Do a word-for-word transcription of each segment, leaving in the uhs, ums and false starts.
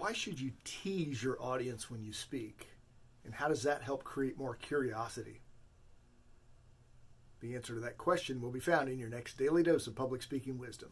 Why should you tease your audience when you speak? And how does that help create more curiosity? The answer to that question will be found in your next Daily Dose of Public Speaking Wisdom.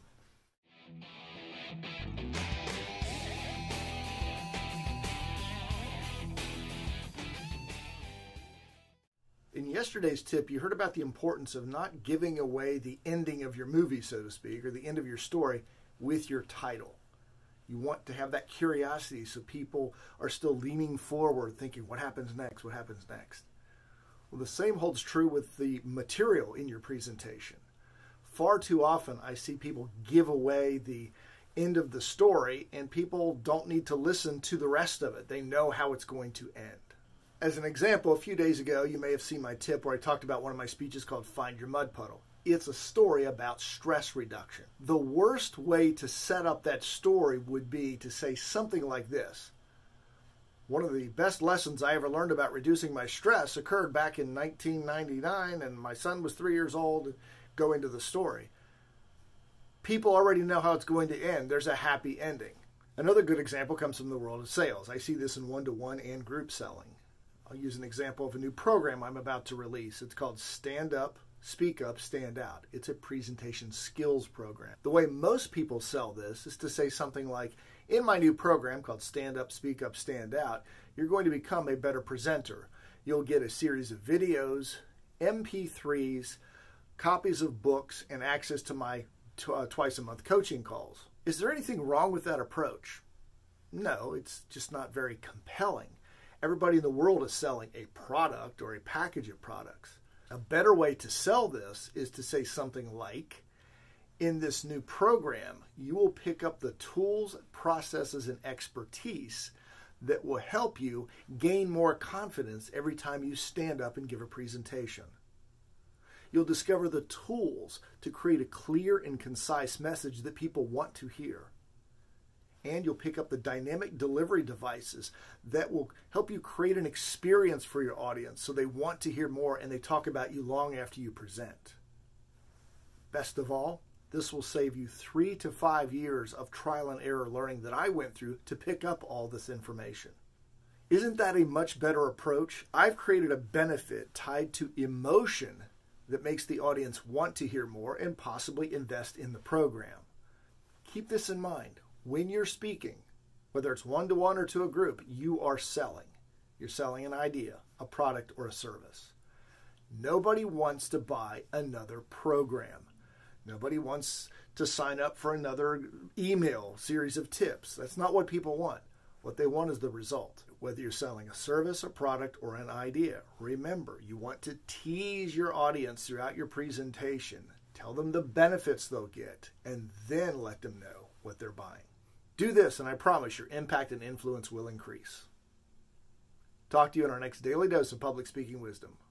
In yesterday's tip, you heard about the importance of not giving away the ending of your movie, so to speak, or the end of your story with your title. You want to have that curiosity so people are still leaning forward, thinking, what happens next? What happens next? Well, the same holds true with the material in your presentation. Far too often, I see people give away the end of the story, and people don't need to listen to the rest of it. They know how it's going to end. As an example, a few days ago, you may have seen my tip where I talked about one of my speeches called Find Your Mud Puddle. It's a story about stress reduction. The worst way to set up that story would be to say something like this. One of the best lessons I ever learned about reducing my stress occurred back in nineteen ninety-nine, and my son was three years old. Go into the story. People already know how it's going to end. There's a happy ending. Another good example comes from the world of sales. I see this in one-to-one and group selling. I'll use an example of a new program I'm about to release. It's called Stand Up, Speak Up, Stand Out. It's a presentation skills program. The way most people sell this is to say something like, in my new program called Stand Up, Speak Up, Stand Out, you're going to become a better presenter. You'll get a series of videos, M P threes, copies of books, and access to my t- uh, twice-a-month coaching calls. Is there anything wrong with that approach? No, it's just not very compelling. Everybody in the world is selling a product or a package of products. A better way to sell this is to say something like, in this new program, you will pick up the tools, processes, and expertise that will help you gain more confidence every time you stand up and give a presentation. You'll discover the tools to create a clear and concise message that people want to hear. And you'll pick up the dynamic delivery devices that will help you create an experience for your audience so they want to hear more and they talk about you long after you present. Best of all, this will save you three to five years of trial and error learning that I went through to pick up all this information. Isn't that a much better approach? I've created a benefit tied to emotion that makes the audience want to hear more and possibly invest in the program. Keep this in mind. When you're speaking, whether it's one-to-one or to a group, you are selling. You're selling an idea, a product, or a service. Nobody wants to buy another program. Nobody wants to sign up for another email series of tips. That's not what people want. What they want is the result. Whether you're selling a service, a product, or an idea, remember, you want to tease your audience throughout your presentation. Tell them the benefits they'll get, and then let them know what they're buying. Do this, and I promise your impact and influence will increase. Talk to you in our next Daily Dose of Public Speaking Wisdom.